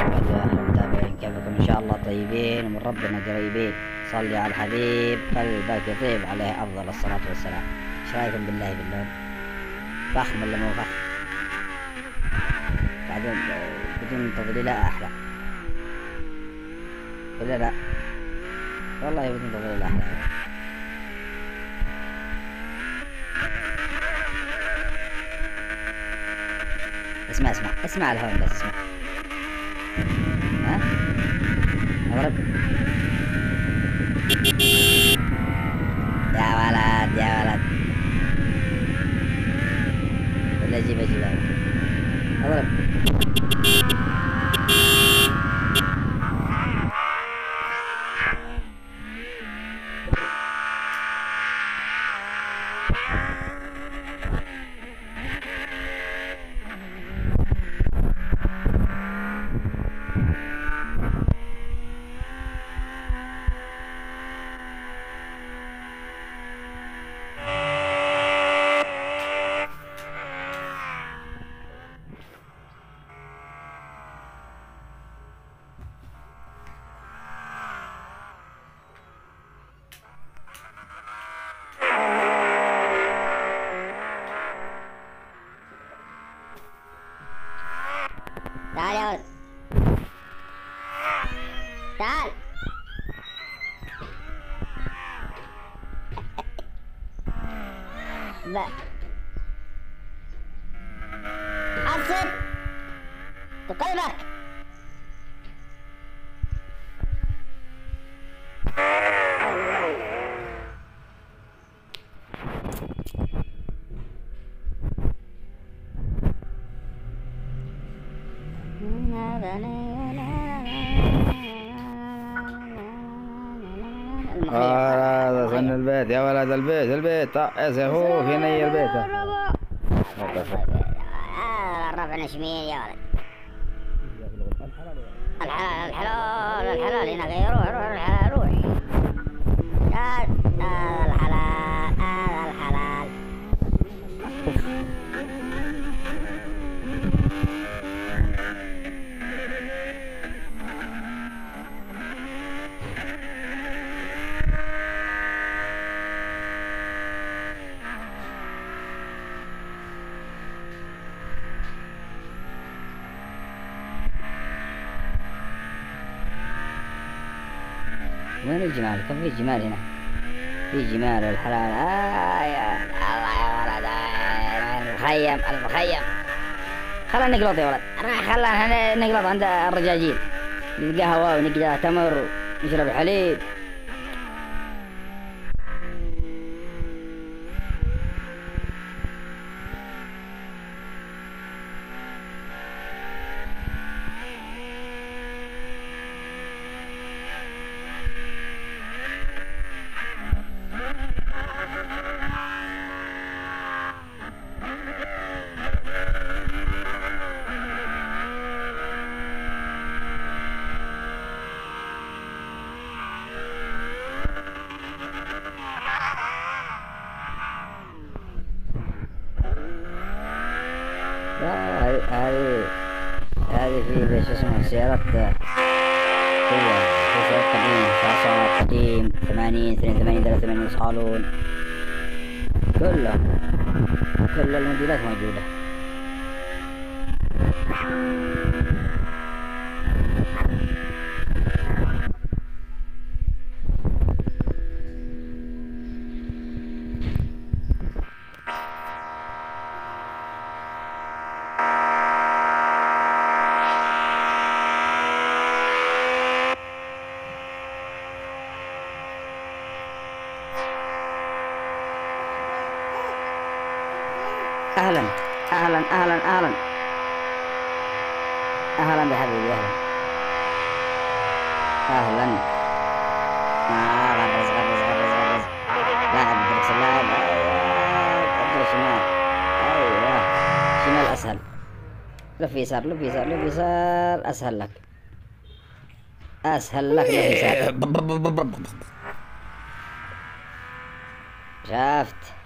يا أهلا متابعين، كيفكم؟ إن شاء الله طيبين ومن ربنا قريبين. صلي على الحبيب قلبك يطيب عليه أفضل الصلاة والسلام. إيش رأيكم بالله باللون؟ فخم ولا مو فخم؟ بعدين بدون تفضيلة أحلى ولا لا؟ والله بدون تفضيلة أحلى. اسمع الهون بس اسمع. ها؟ أضرب. يا ولد ولا أجيب أضرب. تعال يا ولد، تعال. لا حسب تقلبك. هذا فن البيت يا ولد. البيت يا هو في ني البيت. الربع نشمين يا ولد. الحلال هنا روح الحلال روح. هذا الحلال. وين الجمال؟ كم في جمال هنا؟ في جمال والحلال. يا الله يا ولد. المخيم. خلنا نقلط يا ولد. خلنا نقلط عند الرجاجيل. نلقى قهوة ونلقى تمر ونشرب حليب. هذه في شو اسمه سيارات سيارات قديم، شاشات قديم 80 82 83 صالون، كل الموديلات موجودة. أهلا بحبيبي. أهلا. غرز. لاعب درس اللاعب. أيوة شمال. أيوة شمال أسهل. لف يسار. أسهل لك لف يسار. شافت.